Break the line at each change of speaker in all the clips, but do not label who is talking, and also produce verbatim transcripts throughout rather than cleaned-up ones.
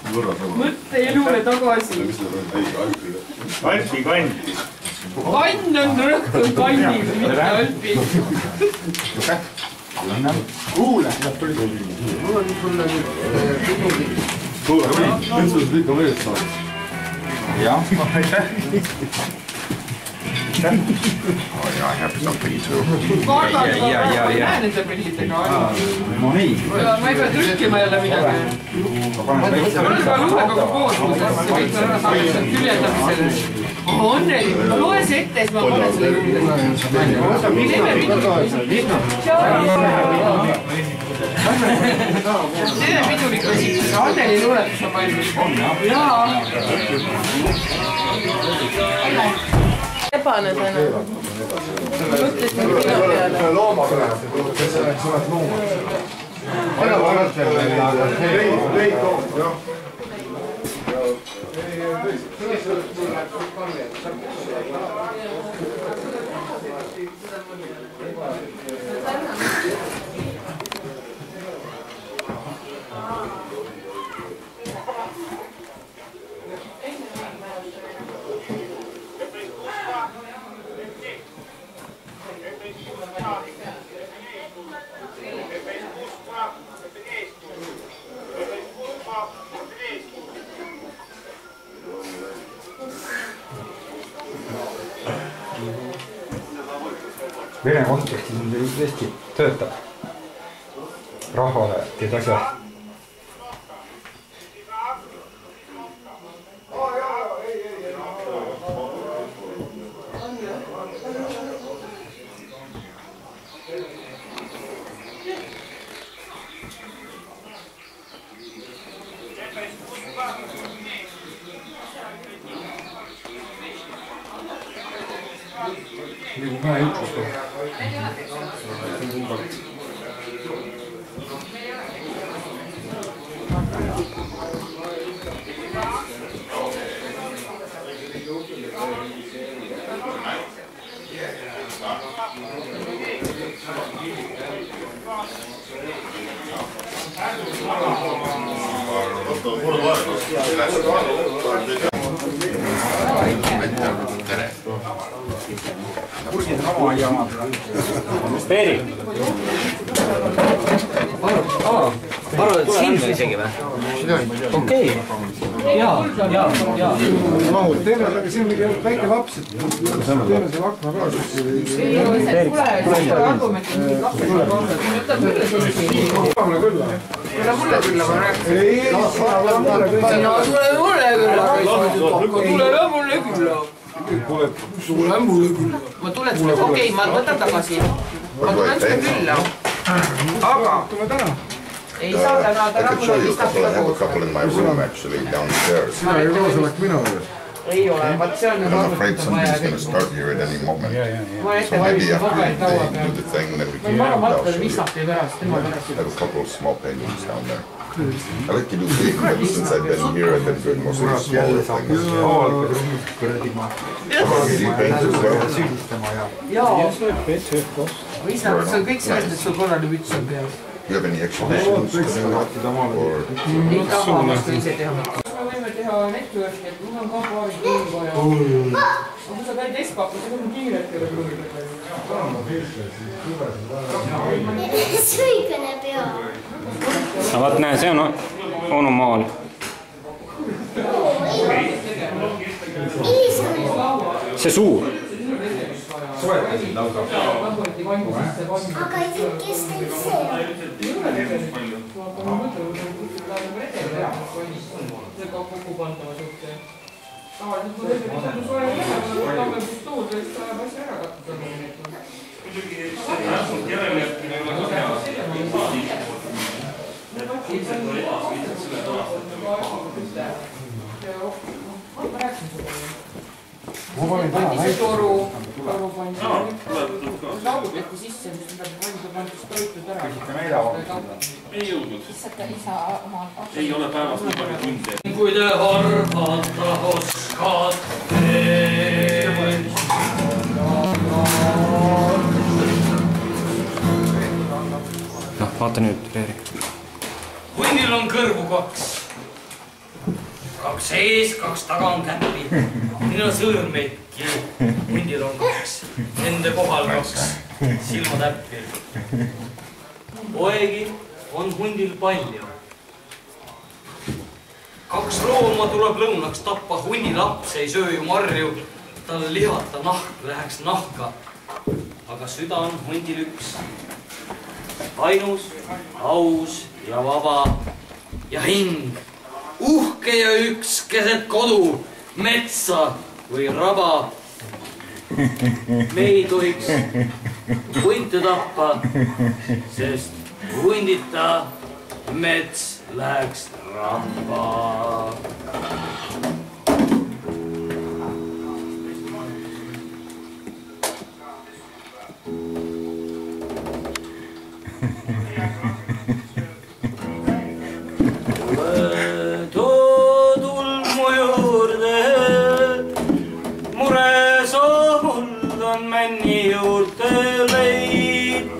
Mõtte elule tagasi.
Alpi kann.
Kann on rõhtul kannil, mitte Alpi.
Kuule! Mul on sulle nüüd Kuule, nüüd sul ikka veel saab. Jah, aitäh.
Oh yeah, I have something too.
Kaardad ma praegu ei näe nende pillidega.
No nii.
Ma ei pea trükkima jälle midagi. Ma olen ka luulega koos, see kõik on ära saanud küljendamisele. Onneli, ma loe see ette, siis ma panen selle juurde. Teeme pidulikku esitluse. Anneli luuletus on valmis. Jaa.
Ebane täna. Mõtlesin minu peale.
Looma peale. Sa oled looma. Aina vaadatel leid toom, jah. Vene kontekstis on see tõesti töötab rahvale teed asjad. Nagu ka ei ütlus kohe.
Peeri!
Arvad, et sind või isegi või? Okei. Jaa, jaa, jaa.
Mahud, teeme, aga siin on mingi väike laps, et teeme selle akna ka.
Ei ole see, kuule, see on argument, et mingid lapsed on olnud. Võta mulle sellisegi.
Mulle küll.
Tule mulle küll, ma rääksin.
Ei, tule mulle küll.
No tule mulle küll, aga tule mulle küll. Tule mulle küll. Ma tulen sulle, okei, ma võtan tagasi. Ma tulen sulle küll. Aga.
Tule täna.
Ei saa täna, täna mulle listab seda koos.
Sina ei koosolek minu juures.
Ei ole, vaat see on nüüd arvutada vaja kõik. Ma ette valmistan paberit laua peal. Ma olen matkale visati pärast, tema pärast.
I like to do big, but since I've been here, I've been doing mostly smaller things.
Jaa. Visnad, see on kõik sellest, et sul korraline müts on peal.
Do you have any exhibitions coming up? Or...
Ei taha vastu ise teha. Me võime teha networki, et mul on ka paari kuulga ja... Kui sa käid Espaku, siis on kiiret ja veel
Suikene pea.
No vaat näe, see on onu maal. See suur.
Aga ei tea, kes teid see on?
Tavaliselt kui teeme pisut soe üle, võtame pistool, siis läheb asja ära kattuda.
Ma panin täna
näiteks. Toru, toru pandi. Laudleti sisse, mis on pandi, pandi toitud ära.
Ei jõudnud.
Isa omal.
Ei ole päevast nii palju tunde.
Kui te arvata oskate.
Noh, vaata nüüd, Reeri.
Hunnil on kõrvu kaks. kaks ees, kaks taga on käppi. Neil on sõõrmeidki. Hundil on kaks. Nende kohal kaks silmatäppi. Poegi on hundil palju. Kaks looma tuleb lõunaks tappa. Hunni laps ei söö ju marju. Tal lihata nahk läheks nahka. Aga süda on hundil üks. Ainus, aus ja vaba ja hing. Uhke ja üks keset kodu, metsa või raba. Me ei tohiks hunte tappa, sest hundita mets läheks rappa. Männi juurde leid.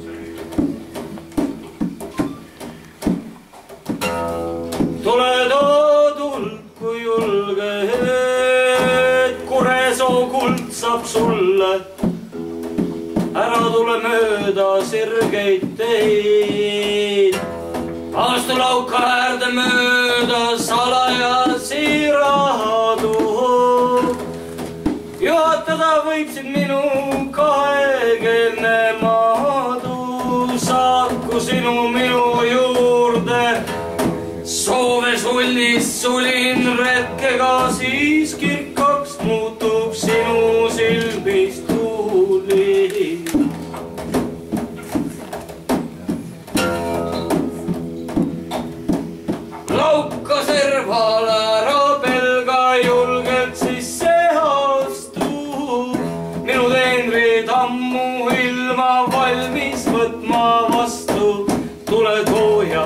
Tule toodult kui julge, et Kuresoo kuld saab sulle. Ära tule mööda sirgeid teid. Astu lauka äärde mööda salajasi rahadu. Juhatada võiksid minu kahekeelne maadu. Saaku sinu minu juurde. Soove sulnis sulin retkega, siis kirkaks muutub sinu silmis tuuli. Lauka serval ära pelga julgelt sisse astu. Minu teenrid ammu ilma valmis võtma vastu. Tule tooja.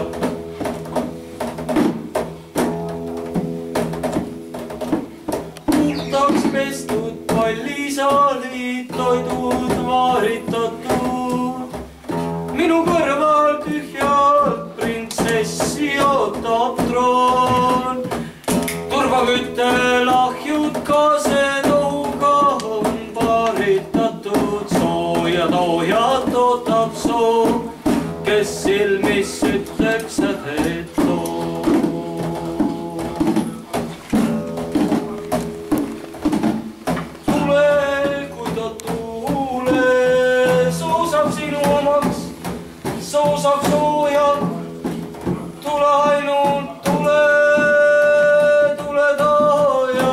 Puhtaks pestud pallisaalid, toidud vaaritatud. Minu kõrval tühjalt printsessi ootab troon. Turvakütte lahjud kaasetouga on paaritatud. Sooja toojad ootab soo, kes silmis ütleks sädet too. Tule, kui ta tuule, soo saab sinu omaks, soo saab sooja. Tule ainult, tule, tule tooja.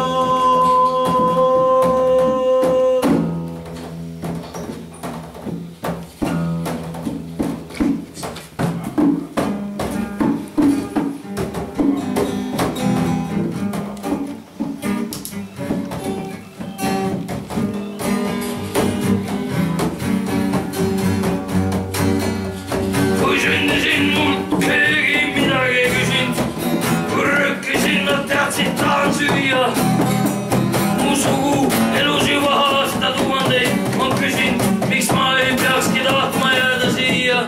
Kui sündisin mult keegi midagi ei küsinud, kui röökisin nad teadsid tahan süüa. Mu sugu elus juba aastatuhandeid on küsinud, miks ma ei peakski tahtma jääda siia.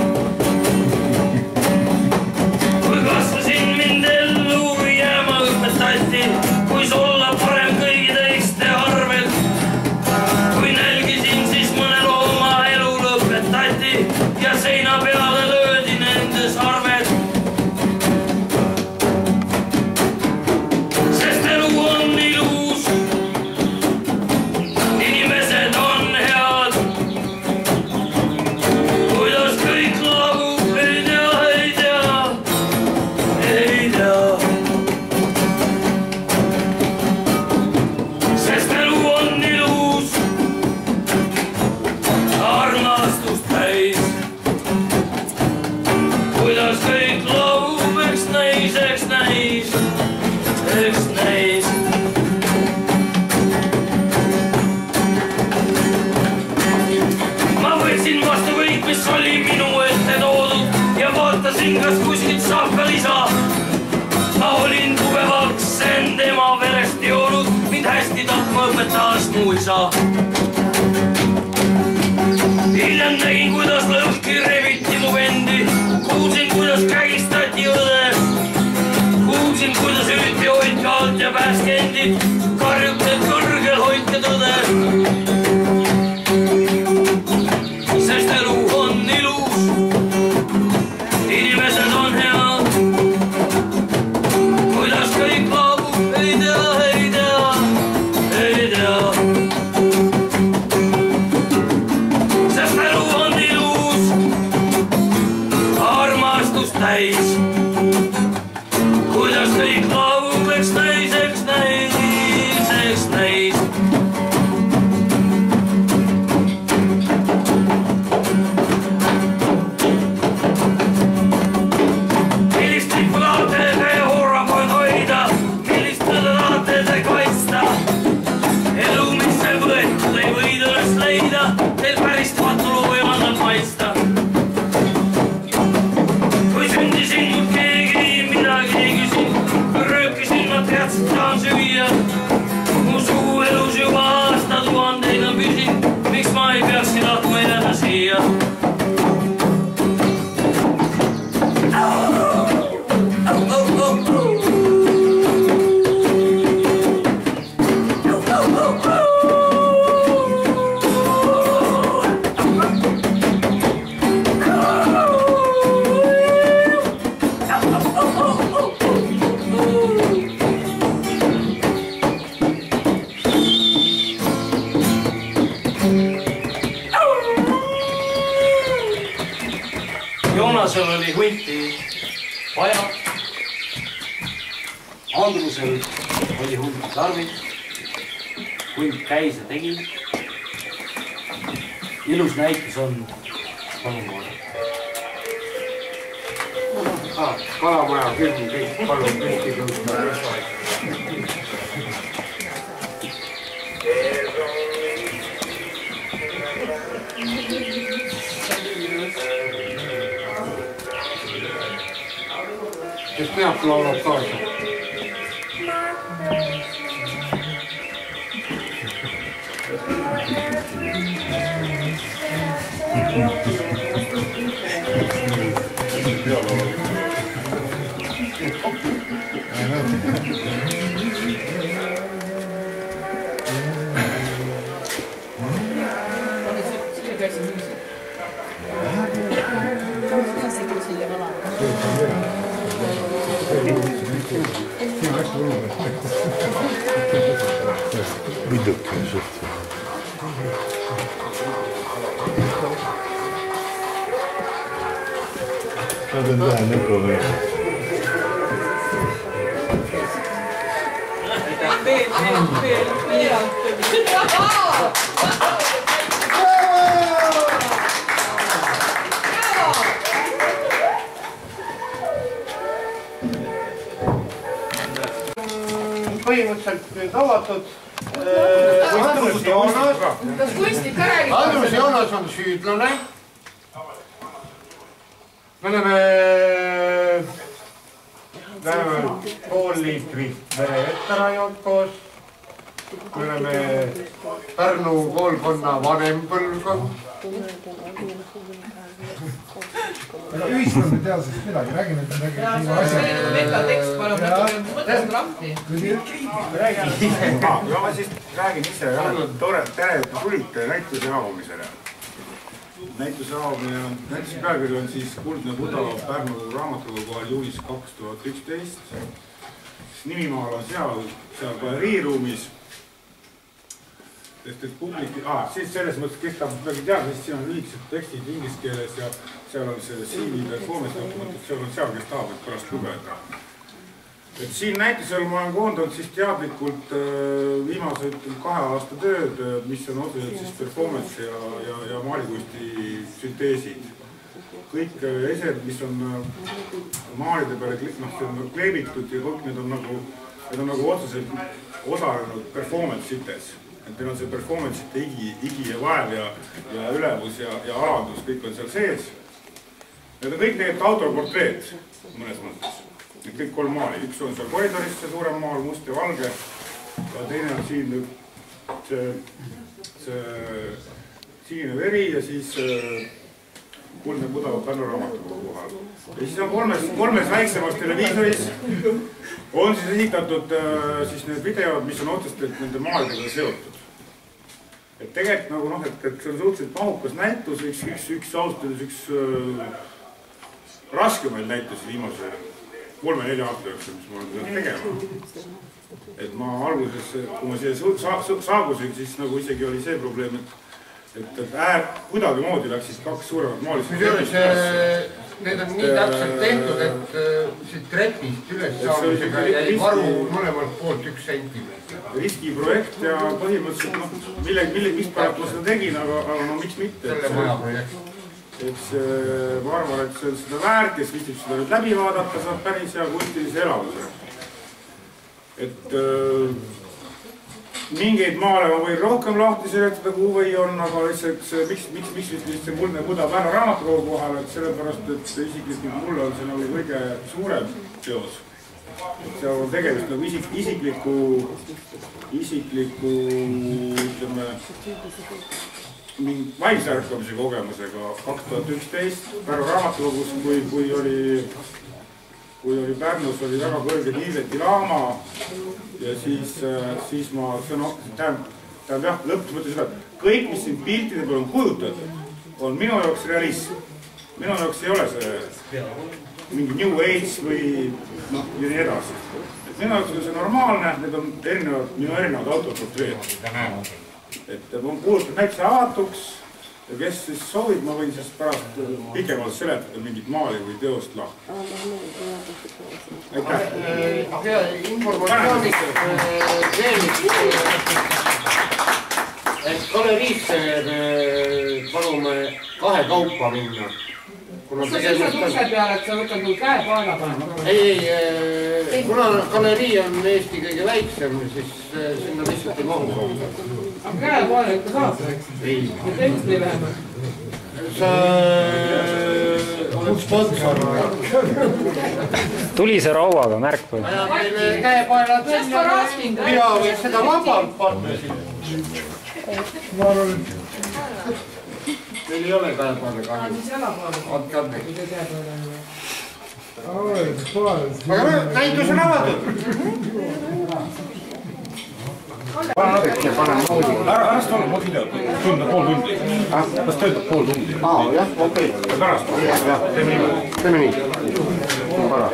Kui kasvasin mind ellu jääma õpetati, kuis olla parem kõigi teiste arvel. Kui nälgisin, siis mõne looma elu lõpetati ja seina peale löödi nendes arved. Sest elu on ilus, inimesed on head. Kuidas kõik laagub, ei tea, ei tea, ei tea. Sest elu on ilus, armastust täis. Kuidas kõik laulub, eks näis, eks näis, eks näis. Ma võtsin vastu kõik, mis oli minu ette toodud ja vaatasin, kas kuskilt saab ka lisa. Ma olin tugevaks end ema verest joonud, mind hästi tapma õpetas mu isa. Hiljem nägin, kuidas lõhki reviti mu vendi. Kuulsin, kuidas kägistati õde. Kuulsin, kuidas üüti hoiti kõik lauleks naiseks, naiseks, nais. Millist lippu tahate te hurrapoid hoida, millist tõde tahate te kaitsta? Elu, mis veel võetud ei võid üles leida, teil päris patulu võimaldab maista. Kui sündisin, mul keegi midagi ei küsin, röökisin, ma teadsin, saan süüa. Mu suu elus juba aastatuhandeid on püsinud, miks ma ei peakski tahtma jääda siia? Joonasel oli hunti vaja, Andrusel oli hunti tarvis, hunt käis ja tegi. Ilus näitus on, palun poole.
Kalamaja film, kõik palun kõiki tõusta. Kes peab laulab kaasa? Põhimõtteliselt nüüd avatud. Andrus Joonas.
Kas kunstnik ka räägib?
Andrus Joonas on süüdlane. Me oleme vähemalt pool liitrit vere ette rainud koos. Me oleme Pärnu koolkonna vanem põlvkond.
Ühiskond ei tea sellest midagi, räägime midagi asja.
See oli nagu metatekst, palun, mõtlesime lahti.
Ja ma siis räägin ise, tore, tere, et tulite näituse avamisele. Näituse avamine on, näituse pealkiri on siis Kuldne Buda Pärnu raamatukogu kohal juulis kaks tuhat üksteist. Nimimaal on seal, seal galeriiruumis. Sest et publik, ah, siis selles mõttes, kes ta midagi teada, siis siin on lühikesed tekstid inglise keeles ja seal on see C V performance dokument, seal on seal, kes tahab, et pärast lugeda. Et siin näitusel ma olen koondanud siis teadlikult viimased kahe aasta tööd, mis on otseselt siis performance ja, ja, ja maalikunsti sünteesid. Kõik esed, mis on maalide peale kleebitud ja kõik need on nagu, need on nagu otseselt osalenud performance-ites. Et meil on see performance-ite igi, igi ja vaev ja, ja ülevus ja, ja alandus, kõik on seal sees. Need on kõik tegelikult autorportreed mõnes mõttes. Need kõik kolm maali. Üks on seal koridoris see suurem maal, must ja valge. Ja teine on siin see, see sinine veri ja siis Kuldne Buda Pärnu raamatukogu kohal. Ja siis on kolmes, kolmes väiksemas televiisoris on siis esitatud siis need videod, mis on otsestelt nende maalidega seotud. Et tegelikult nagu noh, et, et see on suhteliselt mahukas näitus, üks, üks, üks austada üks äh, raskemaid näitusi viimase kolme-nelja aasta jooksul, mis ma olen tegema. Et ma alguses, kui ma siia sa, sa, saabusin, siis nagu isegi oli see probleem, et et, et äär, kuidagi moodi läksid kaks suuremat maalis.
See
need on nii täpselt tehtud, et siit trepist üles saamisega jäi varu mõlemalt poolt üks sentimeeter.
Riskiprojekt ja põhimõtteliselt, noh, millega, millega, mis pärast ma seda tegin, aga, aga no miks mitte.
Selle maja projekt.
Et see, ma arvan, et see on seda väärt, kes viitsib seda nüüd läbi vaadata, saab päris hea kunstilise elavuse. Et äh, mingeid maale ma võin rohkem lahti seletada, kuhu või on, aga lihtsalt miks, miks, miks vist see muldne Buda Pärnu raamatukogu kohal, et sellepärast, et isiklikult mulle on see nagu kõige suurem teos. Et seal on tegemist nagu isik, isikliku, isikliku, ütleme, mingi vaimsärkamise kogemusega kaks tuhat üksteist Pärnu raamatukogus, kui, kui oli kui oli Pärnus, oli väga kõrge Tiibeti laama ja siis, siis ma, see no, tähendab, tähendab jah, lõpuks mõtlen seda, et kõik, mis siin piltide peal on kujutatud, on minu jaoks realism. Minu jaoks ei ole see mingi New Age või noh, ja nii edasi. Et minu jaoks on see normaalne, need on erinevad, minu erinevad autoportreed. Et ma kuulutan näiteks avatuks ja kes siis soovib, ma võin siis pärast pikemalt seletada mingit maali või teost lahti. Aitäh!
Ja informatsiooniks veel üks, et galeriisse palume kahe kaupa minna.
Sa seisad ukse peale, et sa võtad mul käe paela panema?
Ei, ei, kuna galerii on Eesti kõige väiksem, siis sinna lihtsalt ei mahu kaupa.
Aga käe paela ikka saab?
Ei.
Ja teist ei vähemalt?
Sa oled sponsor.
Tulise rauaga märk või?
Käe paela tõesti rasking.
Mina võid seda vabalt panna siin.
Ma arvan, et
meil ei ole käe paela kahju. Andke andeks. Aga näitus on avatud.
Ära olla pool videot, tunda pool tundi. Las töötab pool tundi.
Aa, jah, okei.
Ja pärast. Teeme nii.
Teeme nii. Para.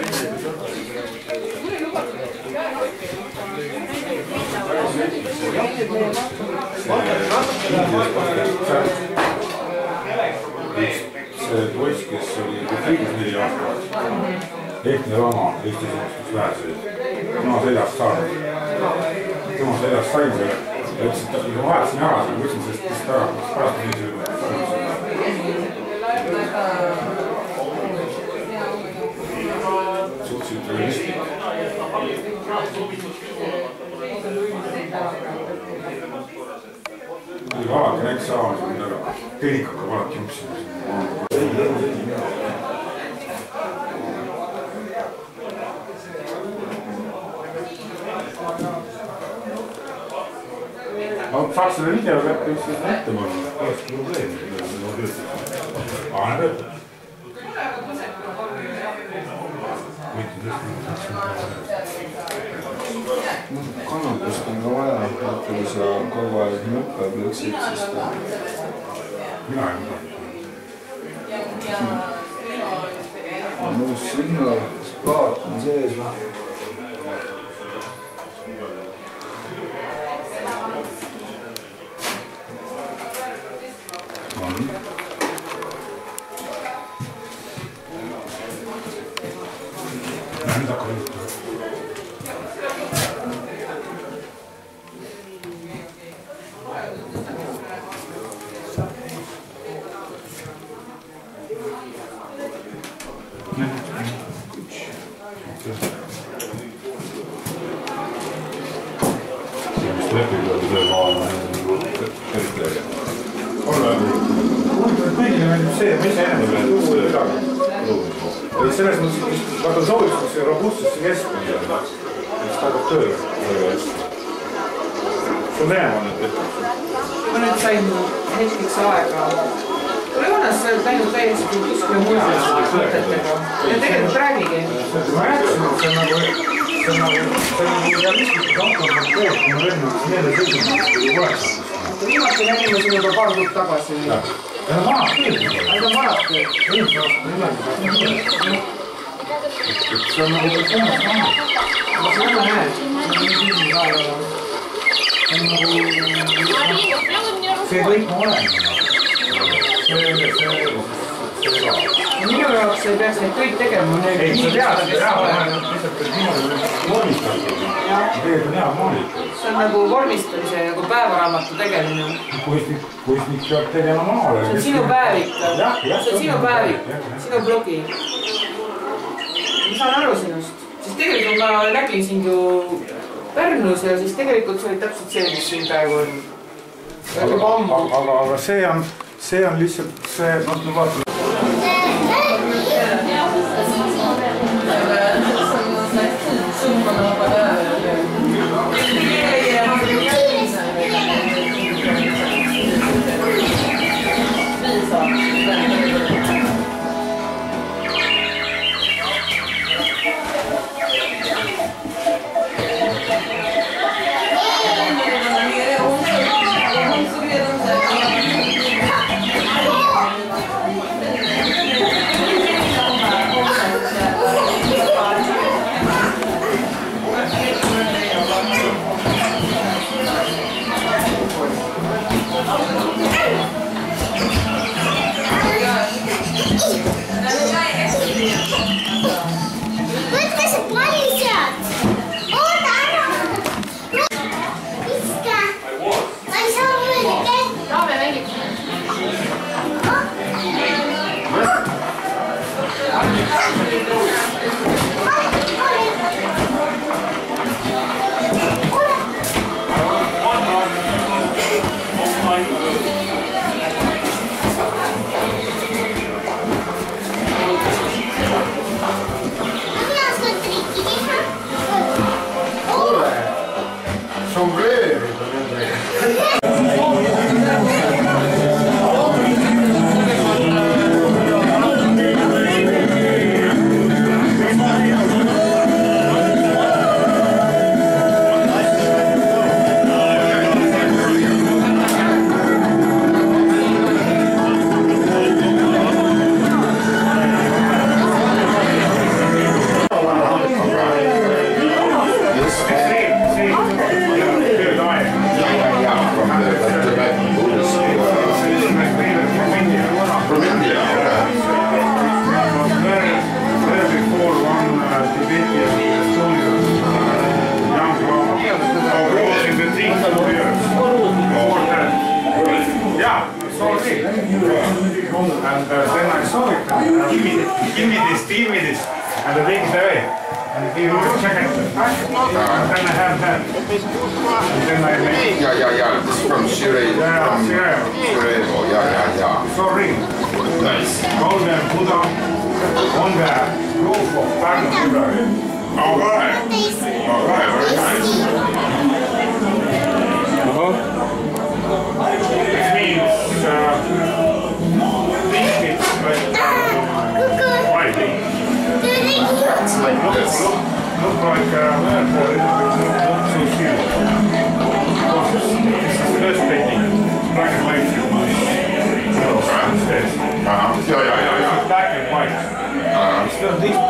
See poiss, kes oli kõigis neli aastat, Lehtne Rama, Eesti sõnastus väärseid, tema seljast saanud. Tema seljast sain selle, ja ütles, et ma vahetasin ära, ma võtsin sellest lihtsalt ära, kas pärast on nii see suhteliselt realistlik. Kui alati näiteks saavad, mida tehnika hakkab alati juksima. Ma saaks selle video kätte üks ette mõelda, oleks probleemi. Aga näed ette.
Kannatust on ka vaja, et kui sa kogu aeg nuppe plõksid, siis ta...
Mina ei mõelda.
Nõus sinna, spaat on sees või?
Nüüd hakkab juhtuma. Kõigile meeldib see, mis enne veel midagi. Selles mõttes, vaata soovitus see robustsesse keskmine, mis tagab tööle. See on Venemaa nüüd tehtud.
Ma nüüd sain hetkeks aega. Joonas sa oled läinud täiesti kuskile mujale mõtetega. Ja tegelikult räägigi.
Ma rääkisin, et see on nagu realistlikud autorid teed, kui ma lennaks meelde seisundist.
Viimati nägime siin juba paar kuud tagasi.
Ja nad vanad keelid.
Nad on vanad keelid.
See on nagu Petsõnas vanad.
Ma seda näen.
See kõik on olemas.
minu jaoks ei peaks neid kõik tegema.
Ei, sa tead, seda hea, lihtsalt, et niimoodi vormistatud. Tegelikult on hea maalitud.
See on nagu vormistamise, nagu päevaraamatu tegemine.
Kuistnik peab tegema maale.
See on sinu päevik. See on sinu päevik, sinu blogi. Ma saan aru sinust. Siis tegelikult ma nägin sind ju Pärnus ja siis tegelikult see oli täpselt see, mis siin praegu on.
Aga see on, see on lihtsalt see, noh, ma vaatan.
Võtke see palli sealt! Oota ära! Viska! Ma ei saa mõelda kätte! Taame mängib!
And uh, then I saw it, and give me this, give me this, give me this, and the thing is away. And give me two seconds, and then I have that. And then I make...
Yeah, yeah, yeah, this is from Shirei.
Yeah,
from
Shirei.
Oh, yeah, yeah, yeah.
Sorry.
Nice.
Go there, put on, on there, go for back to there.
All right. All right, very nice.
It means, uh,
It's like this.
Look, look like uh, airport, not so huge. This is the best technique. Black and white.
Uh-huh. Yeah, yeah, yeah, yeah.
Black and white.
Uh-huh.
It's not this